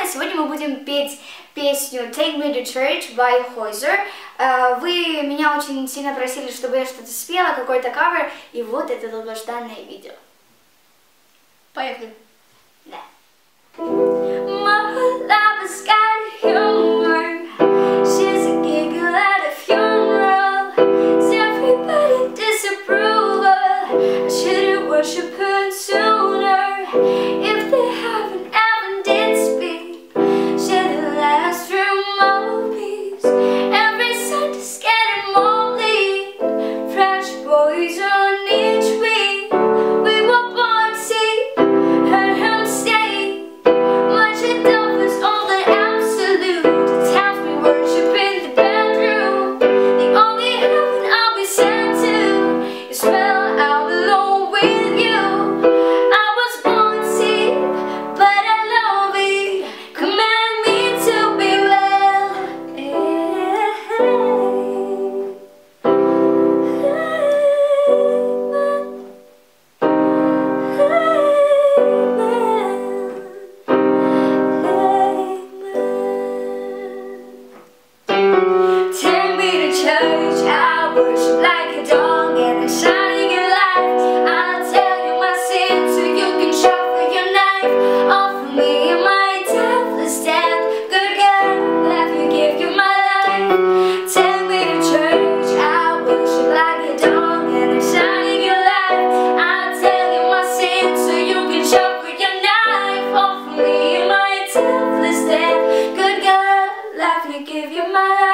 Сегодня мы будем петь песню Take Me to Church by Hozier. Вы меня очень сильно просили, чтобы я что-то спела, какой-то кавер, и вот это долгожданное видео. Поехали. Да. My love has got humor. She's a giggle at a funeral. Is everybody disapproval? I should've worshipped her sooner. If they haven't ever did speak, should've last through movies. Every sentence getting more lead. Fresh boys on each week. We were born to see her home state. Much enough is all the absolute. The times we worship in the bedroom. The only heaven I'll be sent to is spell out alone with you. I was born to see, but I love it. Command me to be well. Take me to church, I worship like a dog and a shining in light. I'll tell you my sins so you can sharpen your knife. Offer me my deathless death. Good God, let me give you my life. Take me to church, I worship like a dog and a shining in light. I'll tell you my sins so you can sharpen your knife. Offer me my deathless death. Good God, let me give you my life.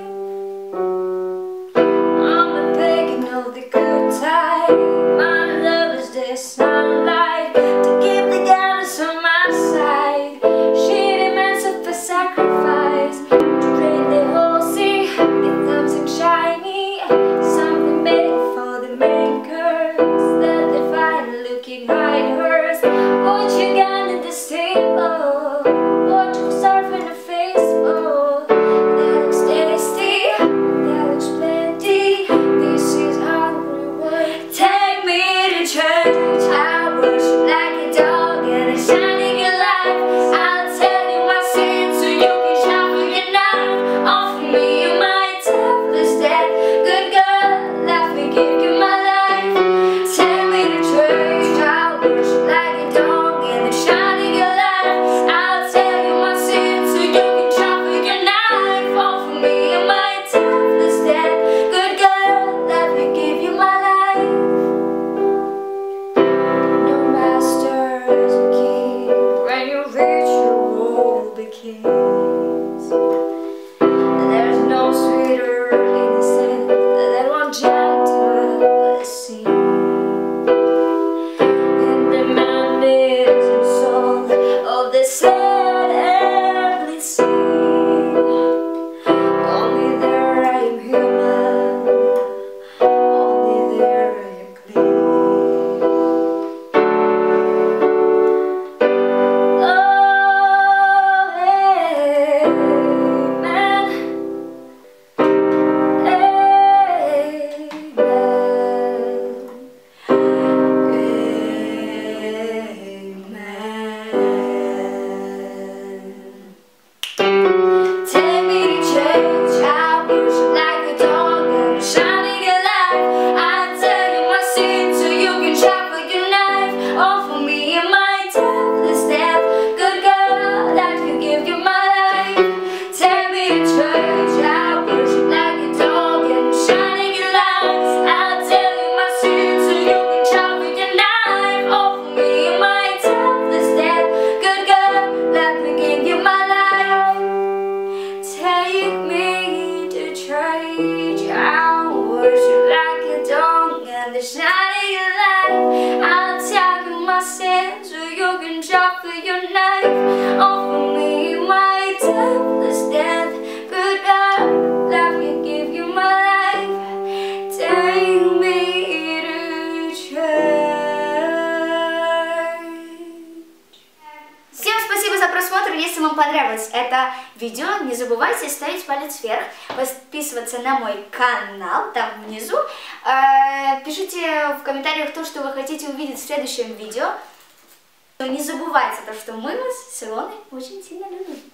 I'm a begging of the good time. My love is this, not life. To keep the goddess on my side. She demands of a sacrifice. To drain the whole sea, get something shiny. Something big for the makers. That they find looking high hers. What you got in this table? What you serve in the Facebook? That looks tasty. That looks plenty. This is hungry work. Take me to church. I worship like a dog and a shining in light. I'll tell you my sins so you can sharpen your knife. Offer me my deathless death. Good God, let me give you my life. Take me to church. I worship like a dog and a shining in light. I'll tell you my sins so you can sharpen your knife. Offer me my deathless death. Good God, let me give you my life. No masters and king, when you reach your world begins. There's no sweeter innocent than one gentle scene. In the madness and soul of the sad and bleed scene. Only there I am human. Only there I am clean. Oh, amen. Take me to church, I worship like a dog and a shining in light. I tell you my sins so you can sharpen your knife. Offer me my deathless death. Good God, I can give you my life. Take me to church, I worship like a dog and a shining in light. I tell you my sins so you can sharpen your knife. Offer me my deathless death. Good God, let me give you my life. Take me to church, I worship like a dog and the shining light. I'll tell you my sins so you can sharpen your knife. Offer me my deathless death. Good God, let me give you my life. Take me to church. Всем спасибо за просмотр. Если вам понравилось это видео, не забывайте ставить палец вверх, подписываться на мой канал там внизу. Пишите в комментариях то, что вы хотите увидеть в следующем видео. Но не забывайте то, что мы вас с Илоной очень сильно любим.